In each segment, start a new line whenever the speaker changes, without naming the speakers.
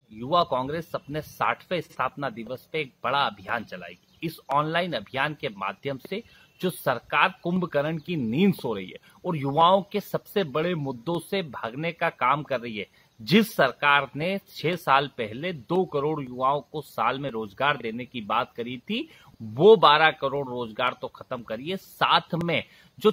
युवा कांग्रेस अपने 60वें स्थापना दिवस पे एक बड़ा अभियान चलाएगी। इस ऑनलाइन अभियान के माध्यम से जो सरकार कुंभकर्ण की नींद सो रही है और युवाओं के सबसे बड़े मुद्दों से भागने का काम कर रही है, जिस सरकार ने 6 साल पहले 2 करोड़ युवाओं को साल में रोजगार देने की बात करी थी, वो 12 करोड़ रोजगार तो खत्म करिए, साथ में जो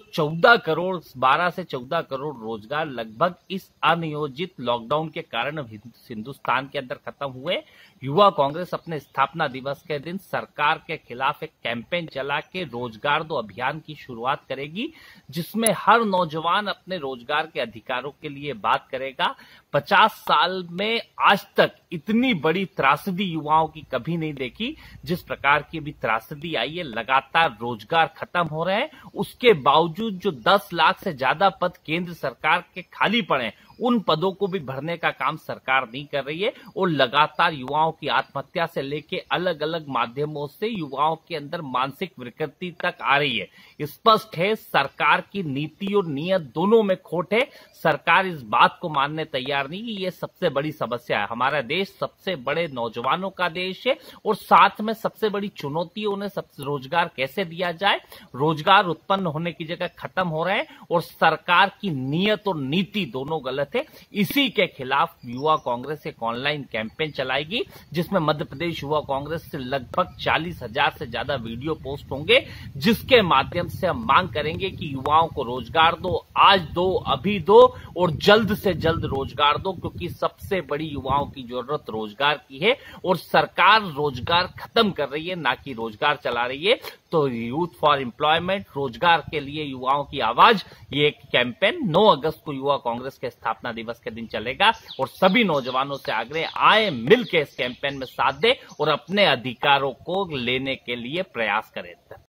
12 से 14 करोड़ रोजगार लगभग इस अनियोजित लॉकडाउन के कारण हिंदुस्तान के अंदर खत्म हुए। युवा कांग्रेस अपने स्थापना दिवस के दिन सरकार के खिलाफ एक कैंपेन चला के रोजगार दो अभियान की शुरुआत करेगी, जिसमें हर नौजवान अपने रोजगार के अधिकारों के लिए बात करेगा। 50 साल में आज तक इतनी बड़ी त्रासदी युवाओं की कभी नहीं देखी, जिस प्रकार की भी त्रासदी आई है। लगातार रोजगार खत्म हो रहे हैं, उसके बावजूद जो 10 लाख से ज्यादा पद केंद्र सरकार के खाली पड़े, उन पदों को भी भरने का काम सरकार नहीं कर रही है और लगातार युवाओं की आत्महत्या से लेके अलग अलग माध्यमों से युवाओं के अंदर मानसिक विकृति तक आ रही है। स्पष्ट है, सरकार की नीति और नियत दोनों में खोट है। सरकार इस बात को मानने तैयार नहीं कि ये सबसे बड़ी समस्या है। हमारा देश सबसे बड़े नौजवानों का देश है और साथ में सबसे बड़ी चुनौती उन्हें रोजगार कैसे दिया जाए। रोजगार उत्पन्न होने की जगह खत्म हो रहे हैं और सरकार की नियत और नीति दोनों गलत है। इसी के खिलाफ युवा कांग्रेस एक ऑनलाइन कैंपेन चलाएगी, जिसमें मध्य प्रदेश युवा कांग्रेस से लगभग 40,000 से ज्यादा वीडियो पोस्ट होंगे, जिसके माध्यम से हम मांग करेंगे कि युवाओं को रोजगार दो, आज दो, अभी दो और जल्द से जल्द रोजगार दो, क्योंकि सबसे बड़ी युवाओं की जरूरत रोजगार की है और सरकार रोजगार खत्म कर रही है, ना कि रोजगार चला रही है। तो यूथ फॉर एम्प्लॉयमेंट, रोजगार के लिए युवाओं की आवाज, ये एक कैंपेन 9 अगस्त को युवा कांग्रेस के स्थापना दिवस के दिन चलेगा और सभी नौजवानों से आग्रह, आए मिलकर इस कैंपेन में साथ दें और अपने अधिकारों को लेने के लिए प्रयास करें।